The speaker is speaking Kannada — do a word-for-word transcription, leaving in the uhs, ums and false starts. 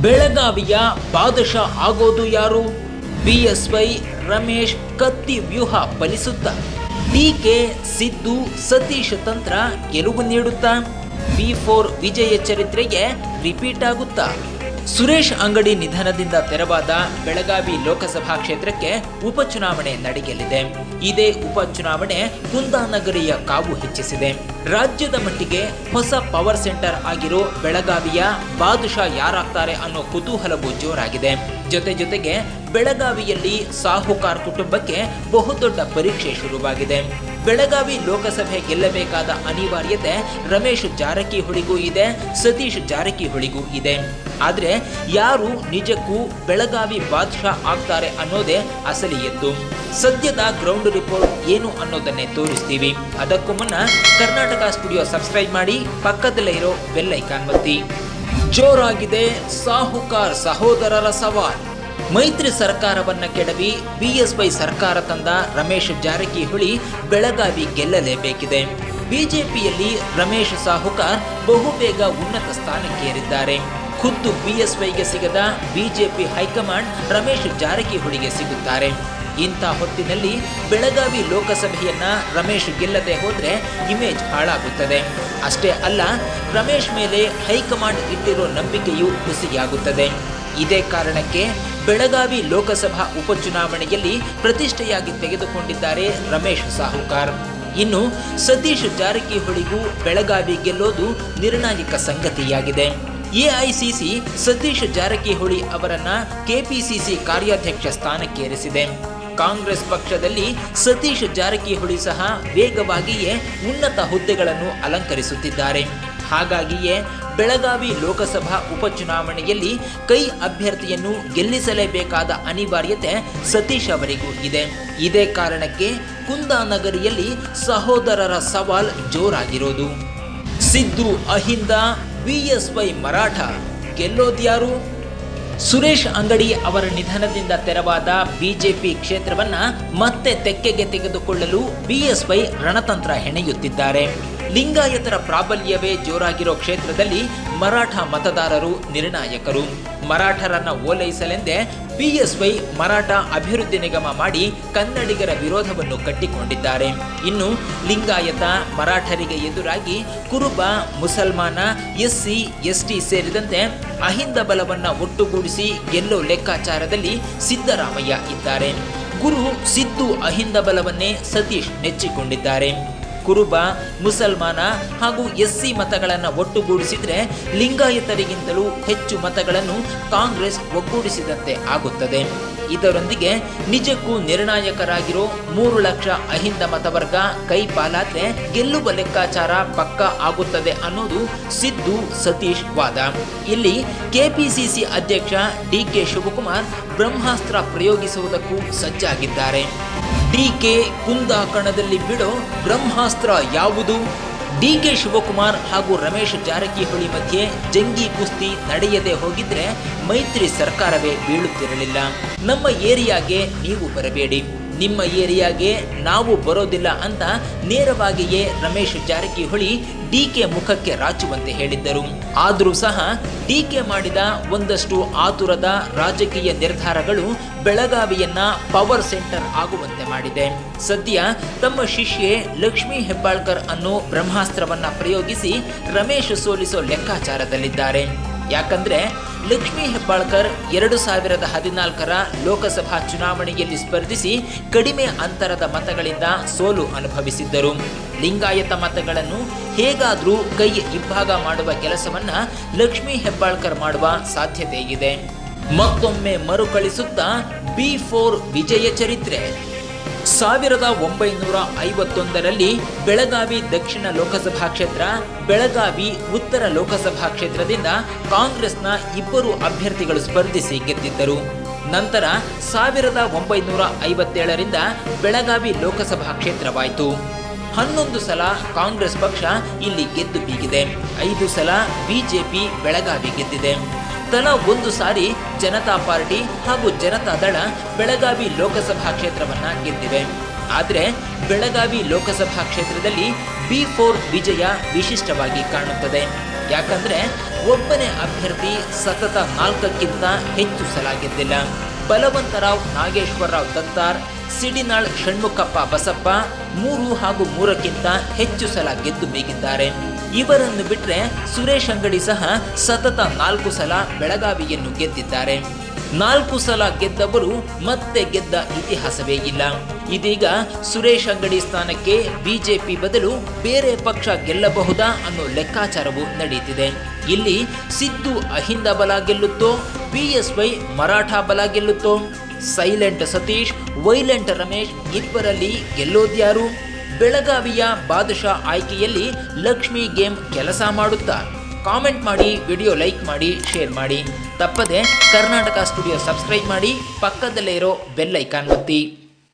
ಬೆಳಗಾವಿಯ ಬಾದಶಾ ಆಗೋದು ಯಾರು? ಬಿಎಸ್ವೈ ರಮೇಶ್ ಕತ್ತಿ ವ್ಯೂಹ ಫಲಿಸುತ್ತಾ? ಡಿಕೆ ಸಿದ್ದು ಸತೀಶ್ ತಂತ್ರ ಗೆಲುವು ನೀಡುತ್ತಾ? ಬಿ ಫೋರ್ ವಿಜಯ ಚರಿತ್ರೆಗೆ ರಿಪೀಟ್ ಆಗುತ್ತಾ? ಸುರೇಶ್ ಅಂಗಡಿ ನಿಧನದಿಂದ ತೆರವಾದ ಬೆಳಗಾವಿ ಲೋಕಸಭಾ ಕ್ಷೇತ್ರಕ್ಕೆ ಉಪಚುನಾವಣೆ ನಡೆಯಲಿದೆ. ಇದೇ ಉಪಚುನಾವಣೆ ಕುಂದಾನಗರಿಯ ಕಾವು ಹೆಚ್ಚಿಸಿದೆ. ರಾಜ್ಯದ ಮಟ್ಟಿಗೆ ಹೊಸ ಪವರ್ ಸೆಂಟರ್ ಆಗಿರೋ ಬೆಳಗಾವಿಯ ಬಾದಶಾ ಯಾರಾಗ್ತಾರೆ ಅನ್ನೋ ಕುತೂಹಲವು ಜೋರಾಗಿದೆ. ಜೊತೆ ಜೊತೆಗೆ ಬೆಳಗಾವಿಯಲ್ಲಿ ಸಾಹುಕಾರ್ ಕುಟುಂಬಕ್ಕೆ ಬಹುದೊಡ್ಡ ಪರೀಕ್ಷೆ ಶುರುವಾಗಿದೆ. ಬೆಳಗಾವಿ ಲೋಕಸಭೆ ಗೆಲ್ಲಬೇಕಾದ ಅನಿವಾರ್ಯತೆ ರಮೇಶ್ ಜಾರಕಿಹೊಳಿಗೂ ಇದೆ, ಸತೀಶ್ ಜಾರಕಿಹೊಳಿಗೂ ಇದೆ. ಆದರೆ ಯಾರು ನಿಜಕ್ಕೂ ಬೆಳಗಾವಿ ಬಾದಶಾ ಆಗ್ತಾರೆ ಅನ್ನೋದೇ ಅಸಲಿ ಎತ್ತು. ಸದ್ಯದ ಗ್ರೌಂಡ್ ರಿಪೋರ್ಟ್ ಏನು ಅನ್ನೋದನ್ನೇ ತೋರಿಸ್ತೀವಿ. ಅದಕ್ಕೂ ಮುನ್ನ ಕರ್ನಾಟಕ ಸ್ಟುಡಿಯೋ ಸಬ್ಸ್ಕ್ರೈಬ್ ಮಾಡಿ, ಪಕ್ಕದಲ್ಲೇ ಇರೋ ಬೆಲ್ ಐಕಾನ್ ಒತ್ತಿ. ಜೋರಾಗಿದೆ ಸಾಹುಕಾರ್ ಸಹೋದರರ ಸವಾಲ್. ಮೈತ್ರಿ ಸರ್ಕಾರವನ್ನ ಕೆಡವಿ ಬಿಎಸ್ವೈ ಸರ್ಕಾರ ತಂದ ರಮೇಶ್ ಜಾರಕಿಹೊಳಿ ಬೆಳಗಾವಿ ಗೆಲ್ಲಲೇಬೇಕಿದೆ. ಬಿಜೆಪಿಯಲ್ಲಿ ರಮೇಶ್ ಸಾಹುಕಾರ್ ಬಹುಬೇಗ ಉನ್ನತ ಸ್ಥಾನಕ್ಕೇರಿದ್ದಾರೆ. ಖುದ್ದು ಬಿಎಸ್ವೈಗೆ ಸಿಗದ ಬಿಜೆಪಿ ಹೈಕಮಾಂಡ್ ರಮೇಶ್ ಜಾರಕಿಹೊಳಿಗೆ ಸಿಗುತ್ತಾರೆ. ಇಂಥ ಹೊತ್ತಿನಲ್ಲಿ ಬೆಳಗಾವಿ ಲೋಕಸಭೆಯನ್ನ ರಮೇಶ್ ಗೆಲ್ಲದೆ ಹೋದ್ರೆ ಇಮೇಜ್ ಹಾಳಾಗುತ್ತದೆ. ಅಷ್ಟೇ ಅಲ್ಲ, ರಮೇಶ್ ಮೇಲೆ ಹೈಕಮಾಂಡ್ ಇಟ್ಟಿರೋ ನಂಬಿಕೆಯೂ ಹುಸಿಯಾಗುತ್ತದೆ. ಇದೇ ಕಾರಣಕ್ಕೆ ಬೆಳಗಾವಿ ಲೋಕಸಭಾ ಉಪಚುನಾವಣೆಯಲ್ಲಿ ಪ್ರತಿಷ್ಠೆಯಾಗಿ ತೆಗೆದುಕೊಂಡಿದ್ದಾರೆ ರಮೇಶ್ ಸಾಹುಕಾರ್. ಇನ್ನು ಸತೀಶ್ ಜಾರಕಿಹೊಳಿಗೂ ಬೆಳಗಾವಿ ಗೆಲ್ಲೋದು ನಿರ್ಣಾಯಕ ಸಂಗತಿಯಾಗಿದೆ. ಎಐಸಿಸಿ ಸತೀಶ್ ಜಾರಕಿಹೊಳಿ ಅವರನ್ನ ಕೆಪಿಸಿಸಿ ಕಾರ್ಯಾಧ್ಯಕ್ಷ ಸ್ಥಾನಕ್ಕೇರಿಸಿದೆ. ಕಾಂಗ್ರೆಸ್ ಪಕ್ಷದಲ್ಲಿ ಸತೀಶ್ ಜಾರಕಿಹೊಳಿ ಸಹ ವೇಗವಾಗಿಯೇ ಉನ್ನತ ಹುದ್ದೆಗಳನ್ನು ಅಲಂಕರಿಸುತ್ತಿದ್ದಾರೆ. ಹಾಗಾಗಿಯೇ ಬೆಳಗಾವಿ ಲೋಕಸಭಾ ಉಪಚುನಾವಣೆಯಲ್ಲಿ ಕೈ ಅಭ್ಯರ್ಥಿಯನ್ನು ಗೆಲ್ಲಿಸಲೇಬೇಕಾದ ಅನಿವಾರ್ಯತೆ ಸತೀಶ್ ಅವರಿಗೂ ಇದೆ. ಇದೇ ಕಾರಣಕ್ಕೆ ಕುಂದಾನಗರಿಯಲ್ಲಿ ಸಹೋದರರ ಸವಾಲ್ ಜೋರಾಗಿರೋದು. ಸಿದ್ದು ಅಹಿಂದ, ಬಿಎಸ್ವೈ ಮರಾಠ, ಗೆಲ್ಲೋದ್ಯಾರು? ಸುರೇಶ್ ಅಂಗಡಿ ಅವರ ನಿಧನದಿಂದ ತೆರವಾದ ಬಿಜೆಪಿ ಕ್ಷೇತ್ರವನ್ನ ಮತ್ತೆ ತೆಕ್ಕೆಗೆ ತೆಗೆದುಕೊಳ್ಳಲು ಬಿಎಸ್ವೈ ರಣತಂತ್ರ ಹೆಣೆಯುತ್ತಿದ್ದಾರೆ. ಲಿಂಗಾಯತರ ಪ್ರಾಬಲ್ಯವೇ ಜೋರಾಗಿರೋ ಕ್ಷೇತ್ರದಲ್ಲಿ ಮರಾಠ ಮತದಾರರು ನಿರ್ಣಾಯಕರು. ಮರಾಠರನ್ನ ಓಲೈಸಲೆಂದೇ ಬಿಎಸ್ವೈ ಮರಾಠ ಅಭಿವೃದ್ಧಿ ನಿಗಮ ಮಾಡಿ ಕನ್ನಡಿಗರ ವಿರೋಧವನ್ನು ಕಟ್ಟಿಕೊಂಡಿದ್ದಾರೆ. ಇನ್ನು ಲಿಂಗಾಯತ ಮರಾಠರಿಗೆ ಎದುರಾಗಿ ಕುರುಬ, ಮುಸಲ್ಮಾನ, ಎಸ್ಸಿ, ಎಸ್ಟಿ ಸೇರಿದಂತೆ ಅಹಿಂದ ಬಲವನ್ನ ಒಟ್ಟುಗೂಡಿಸಿ ಗೆಲ್ಲೋ ಲೆಕ್ಕಾಚಾರದಲ್ಲಿ ಸಿದ್ದರಾಮಯ್ಯ ಇದ್ದಾರೆ. ಗುರು ಸಿದ್ದು ಅಹಿಂದ ಬಲವನ್ನೇ ಸತೀಶ್ ನೆಚ್ಚಿಕೊಂಡಿದ್ದಾರೆ. ಕುರುಬ, ಮುಸಲ್ಮಾನ ಹಾಗೂ ಎಸ್ಸಿ ಮತಗಳನ್ನು ಒಟ್ಟುಗೂಡಿಸಿದ್ರೆ ಲಿಂಗಾಯತರಿಗಿಂತಲೂ ಹೆಚ್ಚು ಮತಗಳನ್ನು ಕಾಂಗ್ರೆಸ್ ಒಗ್ಗೂಡಿಸಿದಂತೆ ಆಗುತ್ತದೆ. ಇದರೊಂದಿಗೆ ನಿಜಕ್ಕೂ ನಿರ್ಣಾಯಕರಾಗಿರೋ ಮೂರು ಲಕ್ಷ ಅಹಿಂದ ಮತವರ್ಗ ಕೈ ಪಾಲಾದ್ರೆ ಗೆಲ್ಲುವ ಲೆಕ್ಕಾಚಾರ ಪಕ್ಕ ಆಗುತ್ತದೆ ಅನ್ನೋದು ಸಿದ್ದು ಸತೀಶ್ ವಾದ. ಇಲ್ಲಿ ಕೆಪಿಸಿಸಿ ಅಧ್ಯಕ್ಷ ಡಿಕೆ ಶಿವಕುಮಾರ್ ಬ್ರಹ್ಮಾಸ್ತ್ರ ಪ್ರಯೋಗಿಸುವುದಕ್ಕೂ ಸಜ್ಜಾಗಿದ್ದಾರೆ. ಡಿಕೆ ಕುಂದಾ ಕಣದಲ್ಲಿ ಬಿಡೋ ಬ್ರಹ್ಮಾಸ್ತ್ರ ಯಾವುದು? ಡಿಕೆ ಶಿವಕುಮಾರ್ ಹಾಗೂ ರಮೇಶ್ ಜಾರಕಿಹೊಳಿ ಮಧ್ಯೆ ಜಂಗಿ ಕುಸ್ತಿ ನಡೆಯದೆ ಹೋಗಿದ್ರೆ ಮೈತ್ರಿ ಸರ್ಕಾರವೇ ಬೀಳುತ್ತಿರಲಿಲ್ಲ. ನಮ್ಮ ಏರಿಯಾಗೆ ನೀವು ಬರಬೇಡಿ, ನಿಮ್ಮ ಏರಿಯಾಗೆ ನಾವು ಬರೋದಿಲ್ಲ ಅಂತ ನೇರವಾಗಿಯೇ ರಮೇಶ್ ಜಾರಕಿಹೊಳಿ ಡಿಕೆ ಮುಖಕ್ಕೆ ರಾಚುವಂತೆ ಹೇಳಿದ್ದರು. ಆದರೂ ಸಹ ಡಿಕೆ ಮಾಡಿದ ಒಂದಷ್ಟು ಆತುರದ ರಾಜಕೀಯ ನಿರ್ಧಾರಗಳು ಬೆಳಗಾವಿಯನ್ನ ಪವರ್ ಸೆಂಟರ್ ಆಗುವಂತೆ ಮಾಡಿದೆ. ಸದ್ಯ ತಮ್ಮ ಶಿಷ್ಯೆ ಲಕ್ಷ್ಮೀ ಹೆಬ್ಬಾಳ್ಕರ್ ಅನ್ನೋ ಬ್ರಹ್ಮಾಸ್ತ್ರವನ್ನ ಪ್ರಯೋಗಿಸಿ ರಮೇಶ್ ಸೋಲಿಸೋ ಲೆಕ್ಕಾಚಾರದಲ್ಲಿದ್ದಾರೆ. ಯಾಕಂದ್ರೆ ಲಕ್ಷ್ಮೀ ಹೆಬ್ಬಾಳ್ಕರ್ ಎರಡು ಸಾವಿರದ ಹದಿನಾಲ್ಕರ ಲೋಕಸಭಾ ಚುನಾವಣೆಯಲ್ಲಿ ಸ್ಪರ್ಧಿಸಿ ಕಡಿಮೆ ಅಂತರದ ಮತಗಳಿಂದ ಸೋಲು ಅನುಭವಿಸಿದ್ದರು. ಲಿಂಗಾಯತ ಮತಗಳನ್ನು ಹೇಗಾದ್ರೂ ಕೈ ಇಬ್ಬಾಗ ಮಾಡುವ ಕೆಲಸವನ್ನ ಲಕ್ಷ್ಮೀ ಹೆಬ್ಬಾಳ್ಕರ್ ಮಾಡುವ ಸಾಧ್ಯತೆ ಇದೆ. ಮತ್ತೊಮ್ಮೆ ಮರುಕಳಿಸುತ್ತಾ ಬಿ ಫೋರ್ ವಿಜಯ ಚರಿತ್ರೆ. ಸಾವಿರದ ಒಂಬೈನೂರ ಐವತ್ತೊಂದರಲ್ಲಿ ಬೆಳಗಾವಿ ದಕ್ಷಿಣ ಲೋಕಸಭಾ ಕ್ಷೇತ್ರ, ಬೆಳಗಾವಿ ಉತ್ತರ ಲೋಕಸಭಾ ಕ್ಷೇತ್ರದಿಂದ ಕಾಂಗ್ರೆಸ್ನ ಇಬ್ಬರು ಅಭ್ಯರ್ಥಿಗಳು ಸ್ಪರ್ಧಿಸಿ ಗೆದ್ದಿದ್ದರು. ನಂತರ ಸಾವಿರದ ಒಂಬೈನೂರ ಐವತ್ತೇಳರಿಂದ ಬೆಳಗಾವಿ ಲೋಕಸಭಾ ಕ್ಷೇತ್ರವಾಯಿತು. ಹನ್ನೊಂದು ಸಲ ಕಾಂಗ್ರೆಸ್ ಪಕ್ಷ ಇಲ್ಲಿ ಗೆದ್ದು ಬೀಗಿದೆ. ಐದು ಸಲ ಬಿಜೆಪಿ ಬೆಳಗಾವಿ ಗೆದ್ದಿದೆ. ತಲಾ ಒಂದು ಸಾರಿ ಜನತಾ ಪಾರ್ಟಿ ಹಾಗೂ ಜನತಾದಳ ಬೆಳಗಾವಿ ಲೋಕಸಭಾ ಕ್ಷೇತ್ರವನ್ನ ಗೆದ್ದಿವೆ. ಆದರೆ ಬೆಳಗಾವಿ ಲೋಕಸಭಾ ಕ್ಷೇತ್ರದಲ್ಲಿ ಬಿ ಫೋರ್ ವಿಜಯ ವಿಶಿಷ್ಟವಾಗಿ ಕಾಣುತ್ತದೆ. ಯಾಕಂದ್ರೆ ಒಬ್ಬನೇ ಅಭ್ಯರ್ಥಿ ಸತತ ನಾಲ್ಕಕ್ಕಿಂತ ಹೆಚ್ಚು ಸಲ ಗೆದ್ದಿಲ್ಲ. ಬಲವಂತರಾವ್ ನಾಗೇಶ್ವರರಾವ್ ದತ್ತಾರ್, ಸಿಡಿನಾಳ್ ಷಣ್ಮುಖಪ್ಪ ಬಸಪ್ಪ ಮೂರು ಹಾಗೂ ಮೂರಕ್ಕಿಂತ ಹೆಚ್ಚು ಸಲ ಗೆದ್ದು ಬೀಗಿದ್ದಾರೆ. ಇವರನ್ನು ಬಿಟ್ಟರೆ ಸುರೇಶ್ ಅಂಗಡಿ ಸಹ ಸತತ ನಾಲ್ಕು ಸಲ ಬೆಳಗಾವಿಯನ್ನು ಗೆದ್ದಿದ್ದಾರೆ. ನಾಲ್ಕು ಸಲ ಗೆದ್ದವರು ಮತ್ತೆ ಗೆದ್ದ ಇತಿಹಾಸವೇ ಇಲ್ಲ. ಇದೀಗ ಸುರೇಶ್ ಅಂಗಡಿ ಸ್ಥಾನಕ್ಕೆ ಬಿಜೆಪಿ ಬದಲು ಬೇರೆ ಪಕ್ಷ ಗೆಲ್ಲಬಹುದಾ ಅನ್ನೋ ಲೆಕ್ಕಾಚಾರವು ನಡೆಯುತ್ತಿದೆ. ಇಲ್ಲಿ ಸಿದ್ದು ಅಹಿಂದ ಬಲ ಗೆಲ್ಲುತ್ತೋ, ಬಿಎಸ್ವೈ ಮರಾಠ ಬಲ ಗೆಲ್ಲುತ್ತೋ, ಸೈಲೆಂಟ್ ಸತೀಶ್, ವೈಲೆಂಟ್ ರಮೇಶ್ ಇಬ್ಬರಲ್ಲಿ ಗೆಲ್ಲೋದ್ಯಾರು? ಬೆಳಗಾವಿಯ ಬಾದಶಾ ಆಯ್ಕೆಯಲ್ಲಿ ಲಕ್ಷ್ಮಿ ಗೇಮ್ ಕೆಲಸ ಮಾಡುತ್ತಾ? ಕಾಮೆಂಟ್ ಮಾಡಿ, ವಿಡಿಯೋ ಲೈಕ್ ಮಾಡಿ, ಶೇರ್ ಮಾಡಿ. ತಪ್ಪದೆ ಕರ್ನಾಟಕ ಸ್ಟುಡಿಯೋ ಸಬ್ಸ್ಕ್ರೈಬ್ ಮಾಡಿ, ಪಕ್ಕದಲ್ಲೇ ಇರೋ ಬೆಲ್ ಐಕಾನ್ ಒತ್ತಿ.